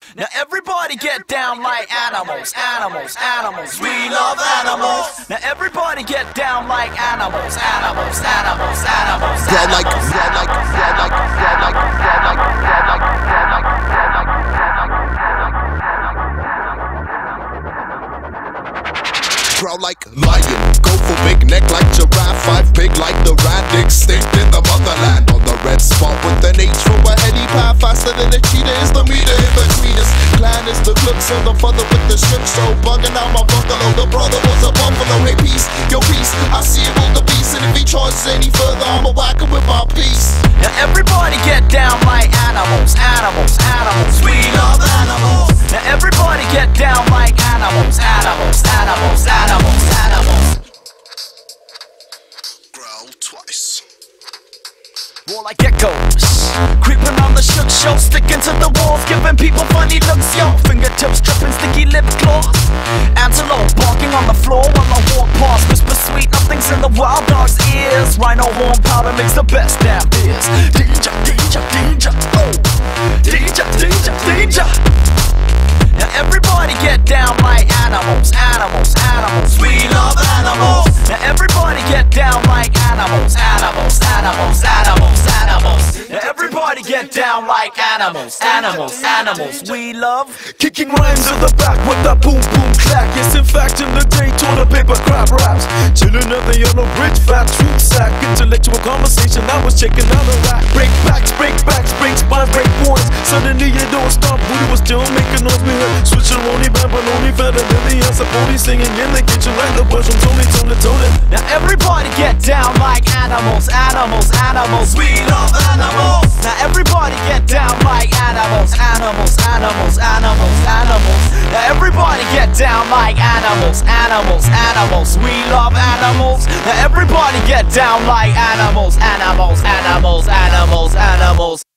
Now everybody get down like animals, animals, animals. We love animals. Now everybody get down like animals, animals, animals, animals. Growl like, growl like, growl like, growl like, growl like, growl like, growl like, growl like, growl like lion. Go for big neck like giraffe. 5 big like the rat. Extinct in the motherland. On the red spot with an H from a heady path. Faster than a cheetah is the meter in between us. Clan is the clips and the father with the strip show. Bugging out my bungalow. The brother was a buffalo. Hey peace, yo peace. I see him on the beast. And if he charges any further, I'ma whack him with my piece. Now everybody get down like animals, animals, animals. We love animals. Now everybody get down like animals, animals, animals, animals, animals. Growl twice. More like echoes, creeping on the shook show, sticking to the walls, giving people funny looks, yo. Fingertips dripping sticky lip gloss. Antelope barking on the floor while I walk past, whisper sweet nothings in the wild dog's ears. Rhino horn powder makes the best damn beers. Danger, danger, danger, oh. Danger, danger, danger. Now everybody get down like animals, animals, animals. We love animals. Now everybody get down like animals, animals, animals, animals, animals. Now everybody get down like animals, animals, animals. We love kicking rhymes in the back with that boom boom clack. Yes, in fact, in the day, the paper crap raps. Chilling at the yellow bridge, fat truth sack. Intellectual conversation, I was checking out a rack. Break backs, break spine, break points. Suddenly you don't stop, booty was still making noise. Me heard switching Ronnie Bamboloni, better than the answer. Pony singing in the kitchen like the boys from Tony, Tony, Tony. now everybody get down like animals, animals, animals. We love animals. Now everybody get down like animals, animals, animals, animals, animals. Now everybody get down like animals, animals, animals. We love animals. Now everybody get down like animals, animals, animals, animals, animals.